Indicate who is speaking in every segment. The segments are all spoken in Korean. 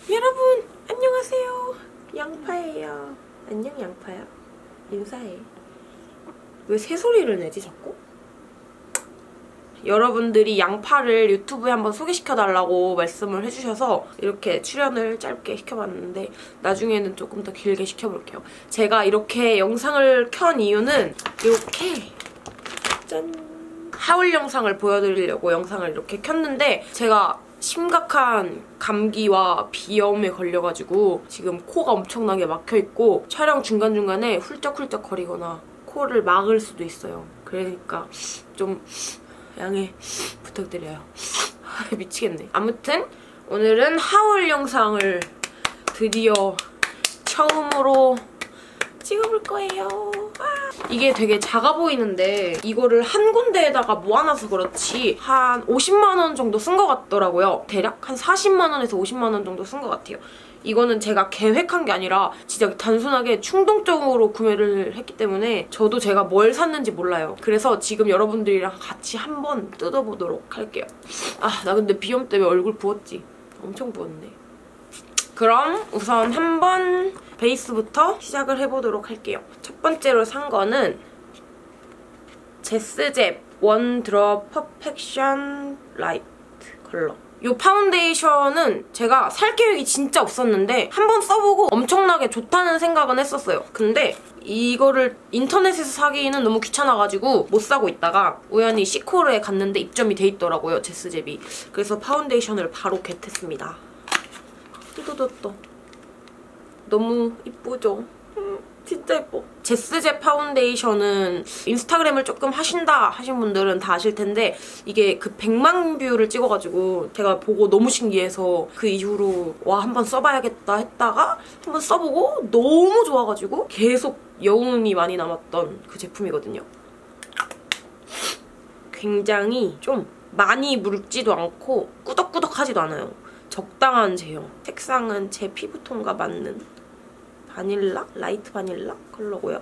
Speaker 1: 여러분 안녕하세요. 양파예요. 안녕 양파야. 인사해. 왜 새소리를 내지 자꾸? 여러분들이 양파를 유튜브에 한번 소개시켜달라고 말씀을 해주셔서 이렇게 출연을 짧게 시켜봤는데 나중에는 조금 더 길게 시켜볼게요. 제가 이렇게 영상을 켠 이유는 이렇게 짠! 하울 영상을 보여드리려고 영상을 이렇게 켰는데 제가 심각한 감기와 비염에 걸려가지고 지금 코가 엄청나게 막혀있고 촬영 중간중간에 훌쩍훌쩍 거리거나 코를 막을 수도 있어요. 그러니까 좀 양해 부탁드려요. 미치겠네. 아무튼 오늘은 하울 영상을 드디어 처음으로 찍어볼 거예요. 이게 되게 작아 보이는데 이거를 한 군데에다가 모아놔서 그렇지 한 50만 원 정도 쓴 것 같더라고요. 대략 한 40만 원에서 50만 원 정도 쓴 것 같아요. 이거는 제가 계획한 게 아니라 진짜 단순하게 충동적으로 구매를 했기 때문에 저도 제가 뭘 샀는지 몰라요. 그래서 지금 여러분들이랑 같이 한번 뜯어보도록 할게요. 아, 나 근데 비염 때문에 얼굴 부었지? 엄청 부었네. 그럼 우선 한번 베이스부터 시작을 해보도록 할게요. 첫 번째로 산 거는 제스잽 원드롭 퍼펙션 라이트 컬러. 이 파운데이션은 제가 살 계획이 진짜 없었는데 한번 써보고 엄청나게 좋다는 생각은 했었어요. 근데 이거를 인터넷에서 사기는 너무 귀찮아가지고 못 사고 있다가 우연히 시코르에 갔는데 입점이 돼 있더라고요, 제스잽이. 그래서 파운데이션을 바로 겟했습니다. 뚜두두뚜. 너무 이쁘죠? 진짜 예뻐. 제스잽 파운데이션은 인스타그램을 조금 하신다 하신 분들은 다 아실 텐데 이게 그 100만 뷰를 찍어가지고 제가 보고 너무 신기해서 그 이후로 와 한번 써봐야겠다 했다가 한번 써보고 너무 좋아가지고 계속 여운이 많이 남았던 그 제품이거든요. 굉장히 좀 많이 묽지도 않고 꾸덕꾸덕하지도 않아요. 적당한 제형. 색상은 제 피부톤과 맞는 바닐라? 라이트 바닐라 컬러고요.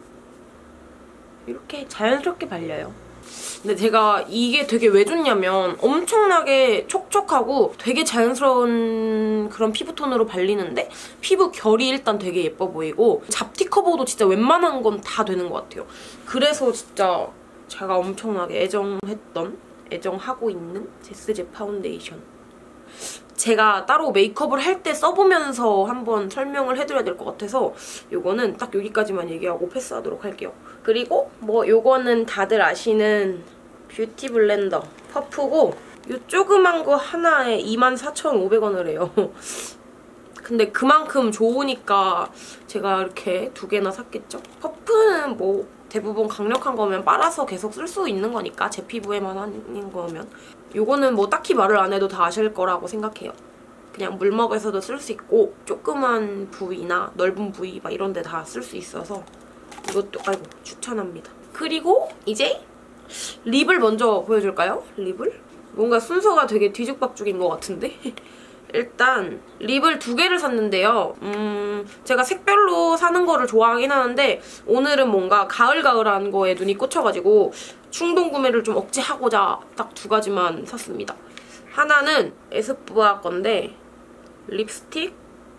Speaker 1: 이렇게 자연스럽게 발려요. 근데 제가 이게 되게 왜 좋냐면 엄청나게 촉촉하고 되게 자연스러운 그런 피부톤으로 발리는데 피부 결이 일단 되게 예뻐 보이고 잡티 커버도 진짜 웬만한 건 다 되는 것 같아요. 그래서 진짜 제가 엄청나게 애정하고 있는 제스잽 파운데이션. 제가 따로 메이크업을 할 때 써보면서 한번 설명을 해드려야 될 것 같아서 요거는 딱 여기까지만 얘기하고 패스하도록 할게요. 그리고 뭐 요거는 다들 아시는 뷰티 블렌더 퍼프고 요 조그만 거 하나에 24,500원을 해요. 근데 그만큼 좋으니까 제가 이렇게 두 개나 샀겠죠? 퍼프는 뭐 대부분 강력한 거면 빨아서 계속 쓸 수 있는 거니까 제 피부에만 하는 거면 요거는 뭐 딱히 말을 안 해도 다 아실 거라고 생각해요. 그냥 물먹에서도 쓸 수 있고 조그만 부위나 넓은 부위 막 이런 데 다 쓸 수 있어서 이것도 아이고 추천합니다. 그리고 이제 립을 먼저 보여줄까요? 립을? 뭔가 순서가 되게 뒤죽박죽인 것 같은데? 일단 립을 2개를 샀는데요. 제가 색별로 사는 거를 좋아하긴 하는데 오늘은 뭔가 가을가을한 거에 눈이 꽂혀가지고 충동 구매를 좀 억제하고자 딱 2가지만 샀습니다. 하나는 에스쁘아 건데 립스틱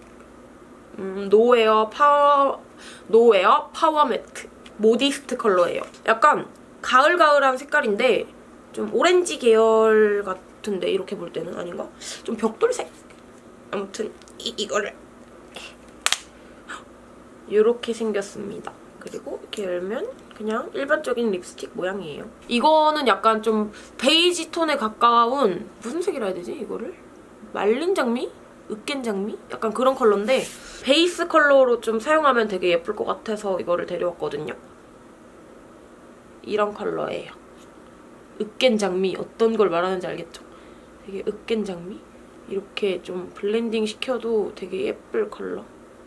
Speaker 1: 노웨어 파워 매트 모디스트 컬러예요. 약간 가을가을한 색깔인데 좀 오렌지 계열 같은데 이렇게 볼 때는 아닌가? 좀 벽돌색? 아무튼 이거를 이렇게 생겼습니다. 그리고 이렇게 열면 그냥 일반적인 립스틱 모양이에요. 이거는 약간 좀 베이지 톤에 가까운 무슨 색이라 해야 되지 이거를? 말린 장미? 으깬 장미? 약간 그런 컬러인데 베이스 컬러로 좀 사용하면 되게 예쁠 것 같아서 이거를 데려왔거든요. 이런 컬러예요. 으깬 장미. 어떤 걸 말하는지 알겠죠? 되게 으깬 장미? 이렇게 좀 블렌딩 시켜도 되게 예쁠 컬러.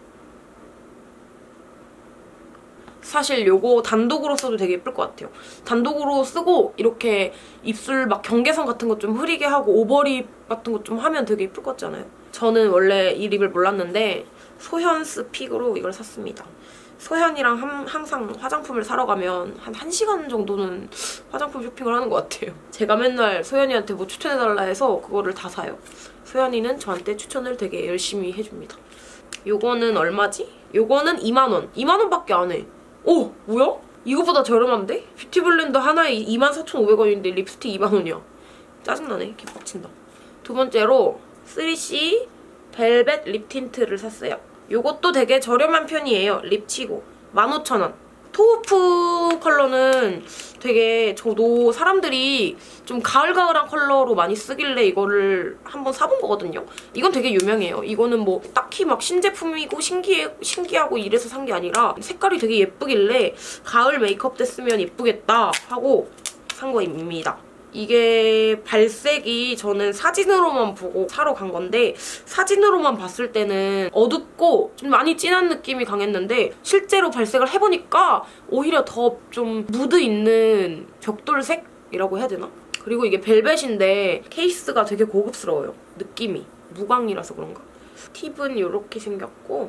Speaker 1: 사실 요거 단독으로 써도 되게 예쁠 것 같아요. 단독으로 쓰고 이렇게 입술 막 경계선 같은 거 좀 흐리게 하고 오버립 같은 거 좀 하면 되게 예쁠 것 같지 않아요? 저는 원래 이 립을 몰랐는데 소현스 픽으로 이걸 샀습니다. 소현이랑 항상 화장품을 사러 가면 한 1시간 정도는 화장품 쇼핑을 하는 것 같아요. 제가 맨날 소현이한테 뭐 추천해달라 해서 그거를 다 사요. 소현이는 저한테 추천을 되게 열심히 해줍니다. 요거는 얼마지? 요거는 2만원. 2만원밖에 안 해. 오! 뭐야? 이거보다 저렴한데? 뷰티블렌더 하나에 24,500원인데 립스틱 2만원이야. 짜증나네. 개빡친다. 두 번째로 3C 벨벳 립 틴트를 샀어요. 요것도 되게 저렴한 편이에요. 립치고 15,000원. 토우프 컬러는 되게 저도 사람들이 좀 가을가을한 컬러로 많이 쓰길래 이거를 한번 사본 거거든요. 이건 되게 유명해요. 이거는 뭐 딱히 막 신제품이고 신기하고 이래서 산 게 아니라 색깔이 되게 예쁘길래 가을 메이크업 때 쓰면 예쁘겠다 하고 산 거입니다. 이게 발색이 저는 사진으로만 보고 사러 간 건데 사진으로만 봤을 때는 어둡고 좀 많이 진한 느낌이 강했는데 실제로 발색을 해보니까 오히려 더 좀 무드 있는 벽돌색이라고 해야 되나? 그리고 이게 벨벳인데 케이스가 되게 고급스러워요. 느낌이. 무광이라서 그런가? 팁은 이렇게 생겼고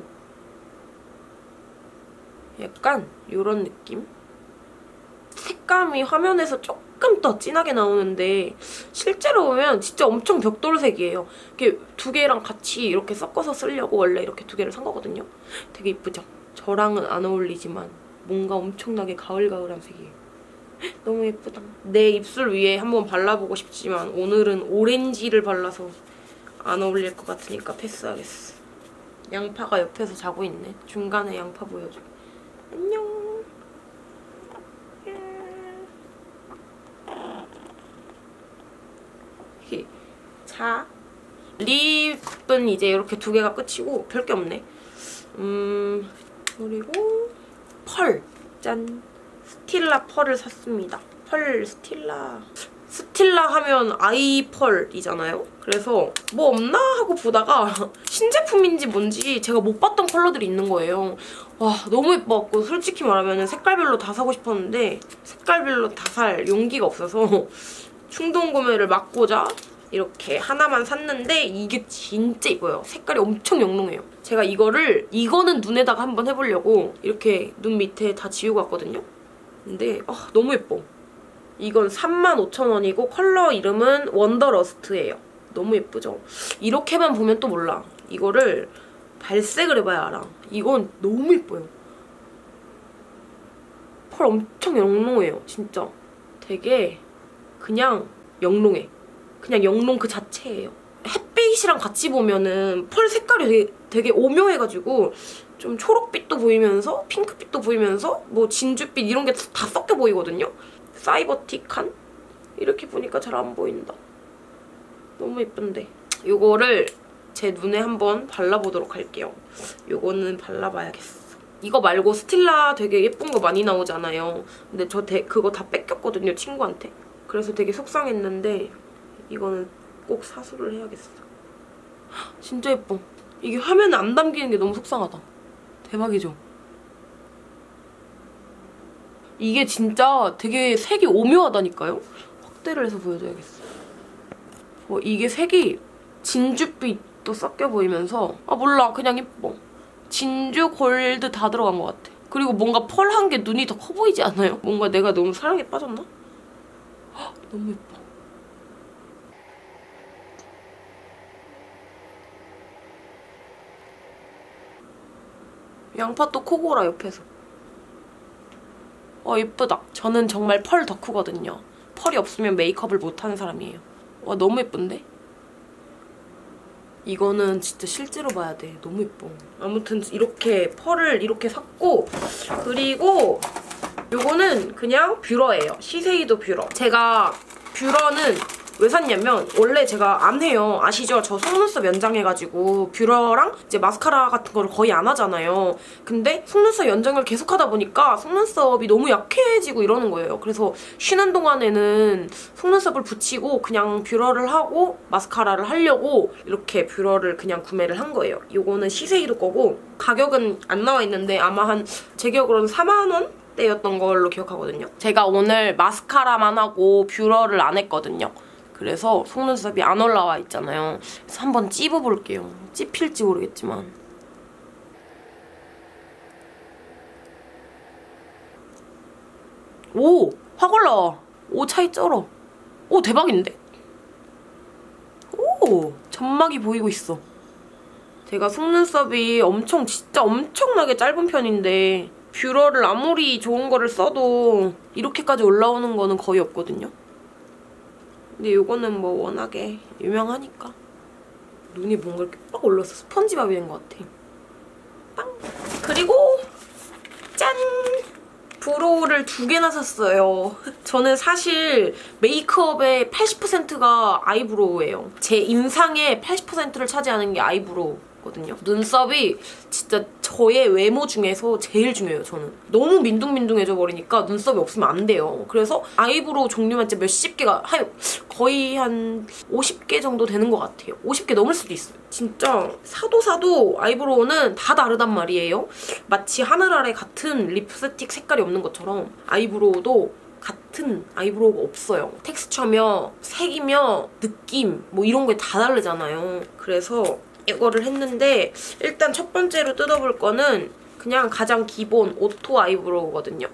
Speaker 1: 약간 이런 느낌? 색감이 화면에서 조금 더 진하게 나오는데 실제로 보면 진짜 엄청 벽돌색이에요. 이렇게 두 개랑 같이 이렇게 섞어서 쓰려고 원래 이렇게 두 개를 산 거거든요. 되게 이쁘죠? 저랑은 안 어울리지만 뭔가 엄청나게 가을가을한 색이에요. 너무 예쁘다. 내 입술 위에 한번 발라보고 싶지만 오늘은 오렌지를 발라서 안 어울릴 것 같으니까 패스하겠어. 양파가 옆에서 자고 있네. 중간에 양파 보여줘. 안녕. 자, 립은 이제 이렇게 두 개가 끝이고 별게 없네. 그리고 펄! 짠! 스틸라 펄을 샀습니다. 펄 스틸라 하면 아이 펄이잖아요? 그래서 뭐 없나 하고 보다가 신제품인지 뭔지 제가 못 봤던 컬러들이 있는 거예요. 와, 너무 예뻐갖고 솔직히 말하면 색깔별로 다 사고 싶었는데 색깔별로 다 살 용기가 없어서 충동 구매를 막고자 이렇게 하나만 샀는데 이게 진짜 예뻐요. 색깔이 엄청 영롱해요. 제가 이거는 눈에다가 한번 해보려고 이렇게 눈 밑에 다 지우고 왔거든요. 근데 너무 예뻐. 이건 35,000원이고 컬러 이름은 원더러스트예요. 너무 예쁘죠? 이렇게만 보면 또 몰라. 이거를 발색을 해봐야 알아. 이건 너무 예뻐요. 펄 엄청 영롱해요. 진짜. 되게 그냥 영롱해. 그냥 영롱 그 자체예요. 햇빛이랑 같이 보면은 펄 색깔이 되게 오묘해가지고 좀 초록빛도 보이면서 핑크빛도 보이면서 뭐 진주빛 이런 게 다 섞여 보이거든요. 사이버틱한? 이렇게 보니까 잘 안 보인다. 너무 예쁜데. 이거를 제 눈에 한번 발라보도록 할게요. 이거는 발라봐야겠어. 이거 말고 스틸라 되게 예쁜 거 많이 나오잖아요. 근데 저 그거 다 뺏겼거든요, 친구한테. 그래서 되게 속상했는데 이거는 꼭 사수를 해야겠어. 진짜 예뻐. 이게 화면에 안 담기는 게 너무 속상하다. 대박이죠? 이게 진짜 되게 색이 오묘하다니까요? 확대를 해서 보여줘야겠어. 이게 색이 진주빛도 섞여 보이면서 몰라, 그냥 예뻐. 진주, 골드 다 들어간 것 같아. 그리고 뭔가 펄한 게 눈이 더 커 보이지 않아요? 뭔가 내가 너무 사랑에 빠졌나? 너무 예뻐. 양파 또 코골아 옆에서. 예쁘다. 저는 정말 펄 덕후거든요. 펄이 없으면 메이크업을 못하는 사람이에요. 와, 너무 예쁜데? 이거는 진짜 실제로 봐야 돼. 너무 예뻐. 아무튼 이렇게 펄을 이렇게 샀고, 그리고 요거는 그냥 뷰러예요. 시세이도 뷰러. 제가 뷰러는 왜 샀냐면 원래 제가 안 해요. 아시죠? 저 속눈썹 연장해가지고 뷰러랑 이제 마스카라 같은 거를 거의 안 하잖아요. 근데 속눈썹 연장을 계속 하다 보니까 속눈썹이 너무 약해지고 이러는 거예요. 그래서 쉬는 동안에는 속눈썹을 붙이고 그냥 뷰러를 하고 마스카라를 하려고 이렇게 뷰러를 그냥 구매를 한 거예요. 이거는 시세이도 거고 가격은 안 나와 있는데 아마 제 기억으로는 4만 원? 대였던 걸로 기억하거든요. 제가 오늘 마스카라만 하고 뷰러를 안 했거든요. 그래서 속눈썹이 안 올라와 있잖아요. 그래서 한번 찝어볼게요. 찝힐지 모르겠지만. 오! 확 올라와. 오, 차이 쩔어. 오, 대박인데? 오! 점막이 보이고 있어. 제가 속눈썹이 진짜 엄청나게 짧은 편인데 뷰러를 아무리 좋은 거를 써도 이렇게까지 올라오는 거는 거의 없거든요. 근데 요거는 뭐 워낙에 유명하니까. 눈이 뭔가 이렇게 빡 올라서 스펀지밥이 된 것 같아. 빵! 그리고 짠! 브로우를 2개나 샀어요. 저는 사실 메이크업의 80%가 아이브로우예요. 제 인상의 80%를 차지하는 게 아이브로우거든요. 눈썹이 진짜 저의 외모 중에서 제일 중요해요, 저는. 너무 민둥민둥해져 버리니까 눈썹이 없으면 안 돼요. 그래서 아이브로우 종류만 진짜 몇십 개가, 거의 한 50개 정도 되는 것 같아요. 50개 넘을 수도 있어요. 진짜 사도 아이브로우는 다 다르단 말이에요. 마치 하늘 아래 같은 립스틱 색깔이 없는 것처럼 아이브로우도 같은 아이브로우가 없어요. 텍스처며 색이며 느낌 뭐 이런 게 다 다르잖아요. 그래서 이거를 했는데 일단 첫 번째로 뜯어볼 거는 그냥 가장 기본 오토 아이브로우거든요.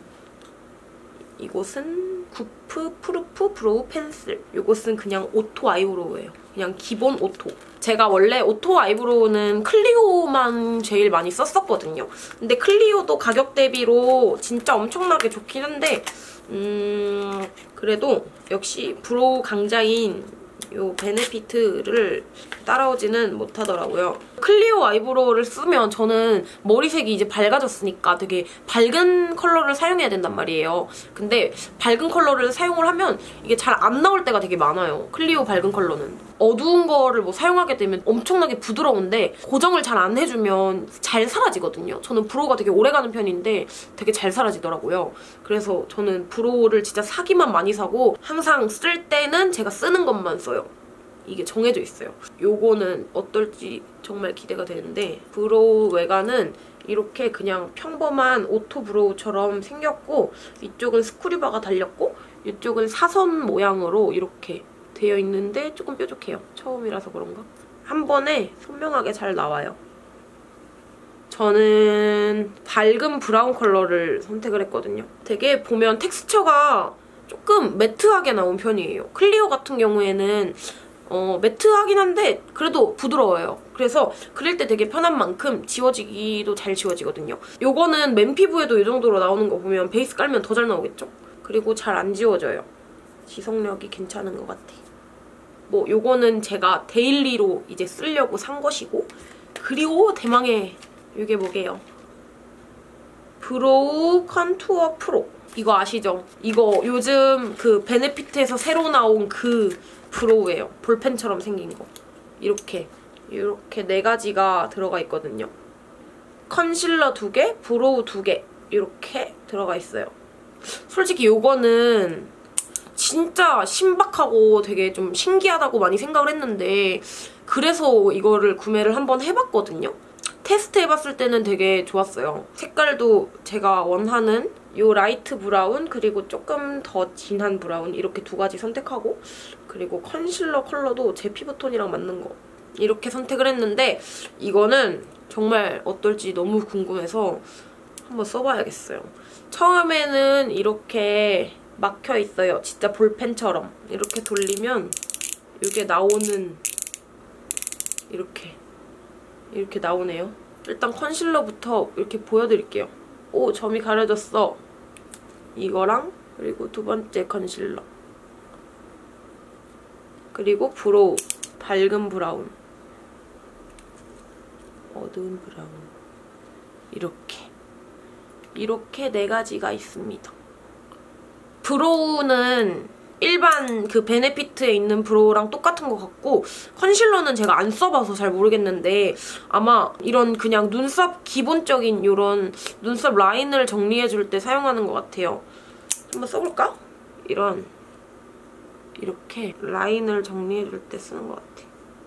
Speaker 1: 이곳은 구프 프루프 브로우 펜슬. 이것은 그냥 오토 아이브로우예요. 그냥 기본 오토. 제가 원래 오토 아이브로우는 클리오만 제일 많이 썼었거든요. 근데 클리오도 가격 대비로 진짜 엄청나게 좋긴 한데 그래도 역시 브로우 강자인 요 베네피트를 따라오지는 못하더라고요. 클리오 아이브로우를 쓰면 저는 머리색이 이제 밝아졌으니까 되게 밝은 컬러를 사용해야 된단 말이에요. 근데 밝은 컬러를 사용을 하면 이게 잘 안 나올 때가 되게 많아요. 클리오 밝은 컬러는. 어두운 거를 뭐 사용하게 되면 엄청나게 부드러운데 고정을 잘 안 해주면 잘 사라지거든요. 저는 브로우가 되게 오래가는 편인데 되게 잘 사라지더라고요. 그래서 저는 브로우를 진짜 사기만 많이 사고 항상 쓸 때는 제가 쓰는 것만 써요. 이게 정해져 있어요. 요거는 어떨지 정말 기대가 되는데 브로우 외관은 이렇게 그냥 평범한 오토 브로우처럼 생겼고 이쪽은 스크류바가 달렸고 이쪽은 사선 모양으로 이렇게 되어 있는데 조금 뾰족해요. 처음이라서 그런가? 한 번에 선명하게 잘 나와요. 저는 밝은 브라운 컬러를 선택을 했거든요. 되게 보면 텍스처가 조금 매트하게 나온 편이에요. 클리오 같은 경우에는 매트하긴 한데 그래도 부드러워요. 그래서 그릴 때 되게 편한 만큼 지워지기도 잘 지워지거든요. 요거는 맨피부에도 이 정도로 나오는 거 보면 베이스 깔면 더 잘 나오겠죠? 그리고 잘 안 지워져요. 지속력이 괜찮은 것 같아. 뭐 요거는 제가 데일리로 이제 쓰려고 산 것이고 그리고 대망의 이게 뭐게요? 브로우 컨투어 프로. 이거 아시죠? 이거 요즘 그 베네피트에서 새로 나온 그 브로우예요. 볼펜처럼 생긴 거. 이렇게 4가지가 들어가 있거든요. 컨실러 2개, 브로우 2개 이렇게 들어가 있어요. 솔직히 요거는 진짜 신박하고 되게 좀 신기하다고 많이 생각을 했는데 그래서 이거를 구매를 한번 해봤거든요. 테스트 해봤을 때는 되게 좋았어요. 색깔도 제가 원하는 요 라이트 브라운 그리고 조금 더 진한 브라운 이렇게 2가지 선택하고 그리고 컨실러 컬러도 제 피부톤이랑 맞는 거 이렇게 선택을 했는데 이거는 정말 어떨지 너무 궁금해서 한번 써봐야겠어요. 처음에는 이렇게 막혀 있어요. 진짜 볼펜처럼 이렇게 돌리면 이게 나오는 이렇게 나오네요. 일단 컨실러부터 이렇게 보여드릴게요. 오, 점이 가려졌어. 이거랑 그리고 2번째 컨실러 그리고 브로우 밝은 브라운 어두운 브라운 이렇게 4가지가 있습니다. 브로우는 일반 그 베네피트에 있는 브로우랑 똑같은 것 같고 컨실러는 제가 안 써봐서 잘 모르겠는데 아마 이런 그냥 눈썹 기본적인 이런 눈썹 라인을 정리해줄 때 사용하는 것 같아요. 한번 써볼까? 이렇게 라인을 정리해줄 때 쓰는 것 같아.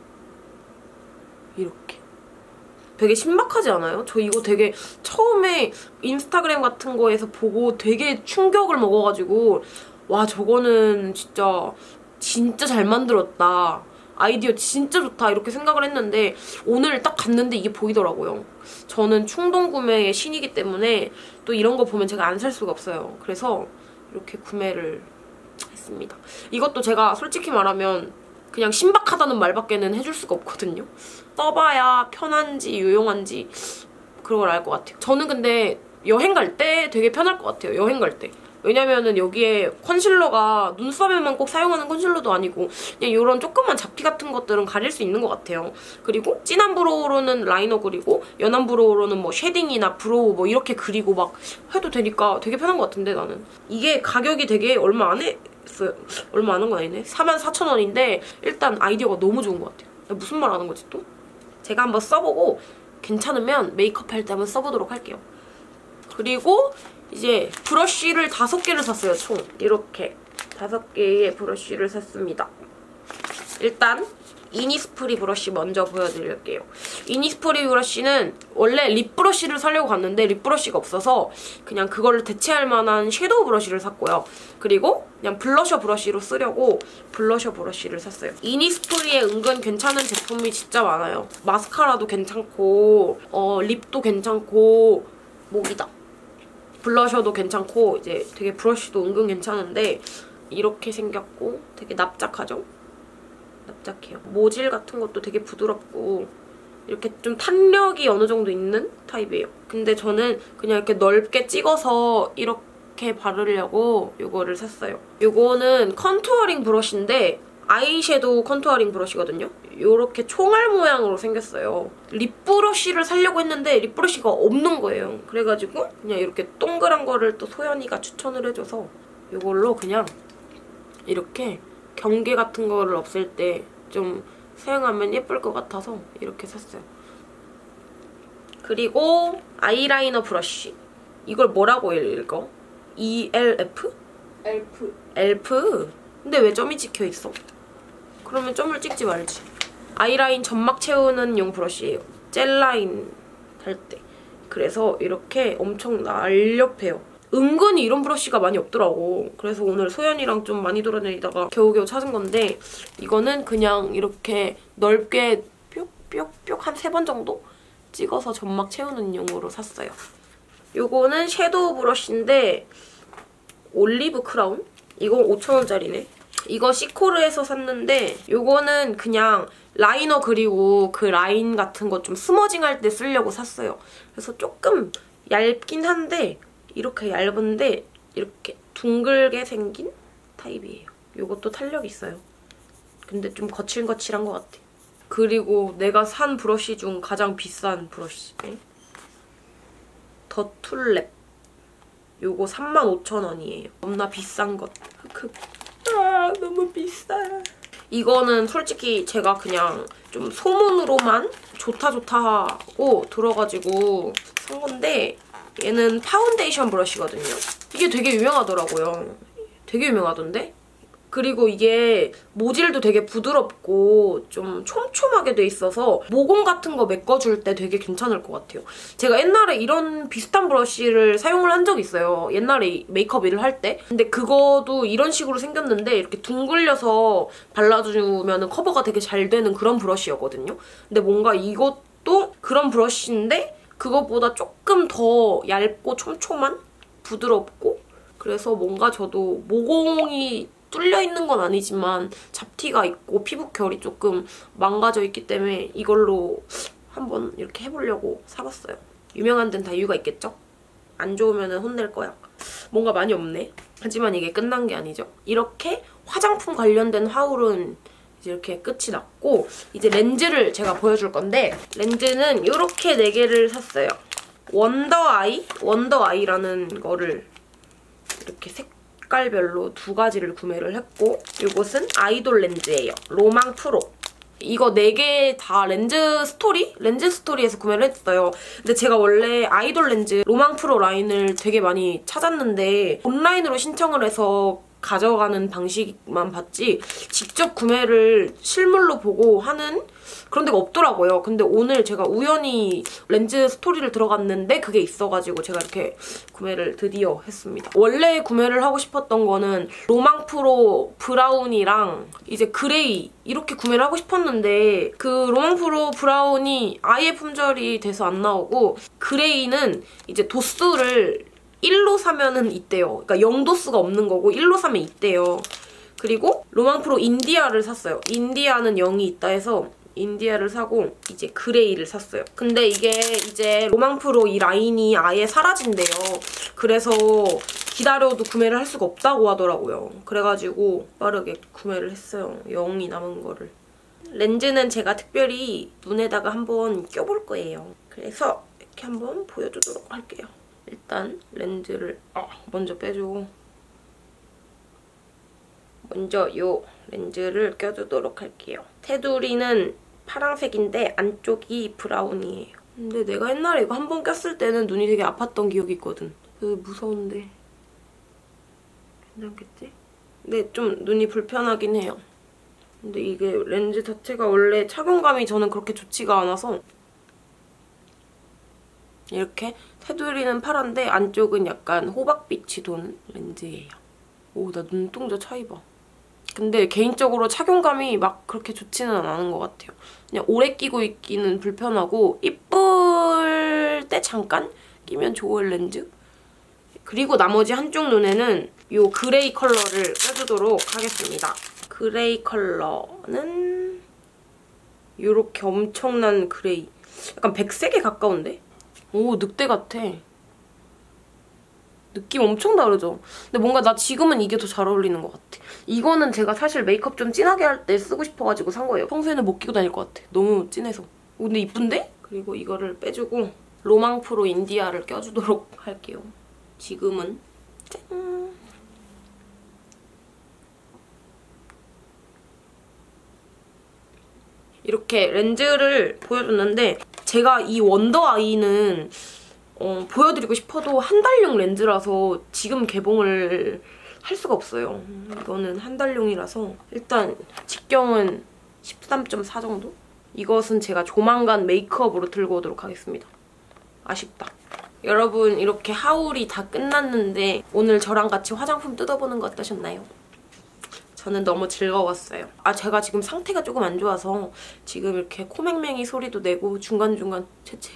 Speaker 1: 이렇게. 되게 신박하지 않아요? 저 이거 되게 처음에 인스타그램 같은 거에서 보고 되게 충격을 먹어가지고 와 저거는 진짜 잘 만들었다. 아이디어 진짜 좋다 이렇게 생각을 했는데 오늘 딱 갔는데 이게 보이더라고요. 저는 충동 구매의 신이기 때문에 또 이런 거 보면 제가 안 살 수가 없어요. 그래서 이렇게 구매를 했습니다. 이것도 제가 솔직히 말하면 그냥 신박하다는 말밖에는 해줄 수가 없거든요. 써봐야 편한지 유용한지 그런 걸 알 것 같아요. 저는 근데 여행 갈 때 되게 편할 것 같아요. 여행 갈 때. 왜냐면은 여기에 컨실러가 눈썹에만 꼭 사용하는 컨실러도 아니고 그냥 이런 조그만 잡티 같은 것들은 가릴 수 있는 것 같아요. 그리고 진한 브로우로는 라이너 그리고 연한 브로우로는 뭐 쉐딩이나 브로우 뭐 이렇게 그리고 막 해도 되니까 되게 편한 것 같은데 나는. 이게 가격이 되게 얼마 안 했어요. 얼마 안 한 건 아니네. 44,000원인데 일단 아이디어가 너무 좋은 것 같아요. 무슨 말 하는 거지 또? 제가 한번 써보고 괜찮으면 메이크업 할 때 한번 써보도록 할게요. 그리고 이제 브러쉬를 5개를 샀어요, 총. 이렇게 5개의 브러쉬를 샀습니다. 일단 이니스프리 브러쉬 먼저 보여드릴게요. 이니스프리 브러쉬는 원래 립 브러쉬를 사려고 갔는데 립 브러쉬가 없어서 그냥 그거를 대체할 만한 섀도우 브러쉬를 샀고요. 그리고 그냥 블러셔 브러쉬로 쓰려고 블러셔 브러쉬를 샀어요. 이니스프리에 은근 괜찮은 제품이 진짜 많아요. 마스카라도 괜찮고 립도 괜찮고 목이다. 블러셔도 괜찮고 이제 되게 브러쉬도 은근 괜찮은데 이렇게 생겼고 되게 납작하죠? 납작해요. 모질 같은 것도 되게 부드럽고 이렇게 좀 탄력이 어느 정도 있는 타입이에요. 근데 저는 그냥 이렇게 넓게 찍어서 이렇게 바르려고 이거를 샀어요. 이거는 컨투어링 브러쉬인데 아이섀도우 컨투어링 브러쉬거든요. 이렇게 총알 모양으로 생겼어요. 립 브러쉬를 사려고 했는데 립 브러쉬가 없는 거예요. 그래가지고 그냥 이렇게 동그란 거를 또 소연이가 추천을 해줘서 이걸로 그냥 이렇게 경계 같은 거를 없앨 때 좀 사용하면 예쁠 것 같아서 이렇게 샀어요. 그리고 아이라이너 브러쉬. 이걸 뭐라고 읽어? ELF?
Speaker 2: 엘프.
Speaker 1: 엘프? 근데 왜 점이 찍혀있어? 그러면 점을 찍지 말지. 아이라인 점막 채우는 용 브러쉬예요. 젤라인 할 때. 그래서 이렇게 엄청 날렵해요. 은근히 이런 브러쉬가 많이 없더라고. 그래서 오늘 소연이랑 좀 많이 돌아다니다가 겨우겨우 찾은 건데 이거는 그냥 이렇게 넓게 뾱뾱뾱 한 3번 정도 찍어서 점막 채우는 용으로 샀어요. 요거는 섀도우 브러쉬인데 올리브 크라운? 이거 5,000원짜리네. 이거 시코르에서 샀는데 요거는 그냥 라이너 그리고 그 라인 같은 거 좀 스머징 할 때 쓰려고 샀어요. 그래서 조금 얇긴 한데 이렇게 얇은데 이렇게 둥글게 생긴 타입이에요. 요것도 탄력 있어요. 근데 좀 거칠거칠한 것 같아. 그리고 내가 산 브러쉬 중 가장 비싼 브러쉬. 더 툴랩. 요거 35,000원이에요. 너무나 비싼 것. 아, 너무 비싸. 이거는 솔직히 제가 그냥 좀 소문으로만 좋다 하고 들어가지고 산 건데 얘는 파운데이션 브러쉬거든요. 이게 되게 유명하더라고요. 되게 유명하던데? 그리고 이게 모질도 되게 부드럽고 좀 촘촘하게 돼 있어서 모공 같은 거 메꿔줄 때 되게 괜찮을 것 같아요. 제가 옛날에 이런 비슷한 브러쉬를 사용을 한 적이 있어요. 옛날에 메이크업 일을 할 때. 근데 그거도 이런 식으로 생겼는데 이렇게 둥글려서 발라주면 커버가 되게 잘 되는 그런 브러쉬였거든요. 근데 뭔가 이것도 그런 브러쉬인데 그것보다 조금 더 얇고 촘촘한? 부드럽고 그래서 뭔가 저도 모공이 뚫려있는 건 아니지만 잡티가 있고 피부 결이 조금 망가져 있기 때문에 이걸로 한번 이렇게 해보려고 사봤어요. 유명한 데는 다 이유가 있겠죠? 안 좋으면 혼낼 거야. 뭔가 많이 없네. 하지만 이게 끝난 게 아니죠. 이렇게 화장품 관련된 하울은 이제 이렇게 끝이 났고 이제 렌즈를 제가 보여줄 건데 렌즈는 이렇게 4개를 샀어요. 원더아이라는 거를 이렇게 색깔별로 2가지를 구매를 했고 이것은 아이돌 렌즈예요. 로망 프로. 이거 4개 다 렌즈 스토리에서 구매를 했어요. 근데 제가 원래 아이돌 렌즈 로망 프로 라인을 되게 많이 찾았는데 온라인으로 신청을 해서 가져가는 방식만 봤지 직접 구매를 실물로 보고 하는 그런 데가 없더라고요. 근데 오늘 제가 우연히 렌즈 스토리를 들어갔는데 그게 있어가지고 제가 이렇게 구매를 드디어 했습니다. 원래 구매를 하고 싶었던 거는 로망 프로 브라운이랑 이제 그레이 이렇게 구매를 하고 싶었는데 그 로망 프로 브라운이 아예 품절이 돼서 안 나오고 그레이는 이제 도수를 1로 사면은 있대요. 그러니까 0도수가 없는 거고 1로 사면 있대요. 그리고 로망프로 인디아를 샀어요. 인디아는 0이 있다 해서 인디아를 사고 이제 그레이를 샀어요. 근데 이게 이제 로망프로 이 라인이 아예 사라진대요. 그래서 기다려도 구매를 할 수가 없다고 하더라고요. 그래가지고 빠르게 구매를 했어요. 0이 남은 거를. 렌즈는 제가 특별히 눈에다가 한번 껴볼 거예요. 그래서 이렇게 한번 보여주도록 할게요. 일단 렌즈를 먼저 빼주고 먼저 이 렌즈를 껴주도록 할게요. 테두리는 파란색인데 안쪽이 브라운이에요. 근데 내가 옛날에 이거 한 번 꼈을 때는 눈이 되게 아팠던 기억이 있거든. 무서운데 괜찮겠지? 근데 좀 눈이 불편하긴 해요. 근데 이게 렌즈 자체가 원래 착용감이 저는 그렇게 좋지가 않아서 이렇게 테두리는 파란데 안쪽은 약간 호박빛이 도는 렌즈예요. 오, 나 눈동자 차이 봐. 근데 개인적으로 착용감이 막 그렇게 좋지는 않은 것 같아요. 그냥 오래 끼고 있기는 불편하고 이쁠 때 잠깐 끼면 좋은 렌즈? 그리고 나머지 한쪽 눈에는 이 그레이 컬러를 껴주도록 하겠습니다. 그레이 컬러는 이렇게 엄청난 그레이. 약간 백색에 가까운데? 오, 늑대 같아. 느낌 엄청 다르죠? 근데 뭔가 나 지금은 이게 더 잘 어울리는 것 같아. 이거는 제가 사실 메이크업 좀 진하게 할 때 쓰고 싶어가지고 산 거예요. 평소에는 못 끼고 다닐 것 같아. 너무 진해서. 근데 이쁜데? 그리고 이거를 빼주고 로망프로 인디아를 껴주도록 할게요. 지금은 짠! 이렇게 렌즈를 보여줬는데 제가 이 원더 아이는 보여드리고 싶어도 한 달용 렌즈라서 지금 개봉을 할 수가 없어요. 이거는 한 달용이라서 일단 직경은 13.4 정도? 이것은 제가 조만간 메이크업으로 들고 오도록 하겠습니다. 아쉽다. 여러분 이렇게 하울이 다 끝났는데 오늘 저랑 같이 화장품 뜯어보는 거 어떠셨나요? 저는 너무 즐거웠어요. 제가 지금 상태가 조금 안 좋아서 지금 이렇게 코맹맹이 소리도 내고 중간중간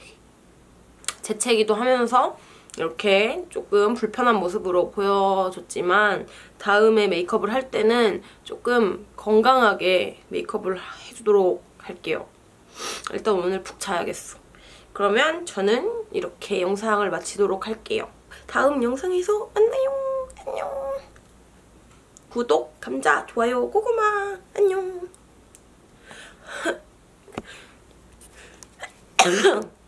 Speaker 1: 재채기도 하면서 이렇게 조금 불편한 모습으로 보여줬지만 다음에 메이크업을 할 때는 조금 건강하게 메이크업을 해주도록 할게요. 일단 오늘 푹 자야겠어. 그러면 저는 이렇게 영상을 마치도록 할게요. 다음 영상에서 만나요. 안녕. 구독, 감자, 좋아요, 고구마. 안녕.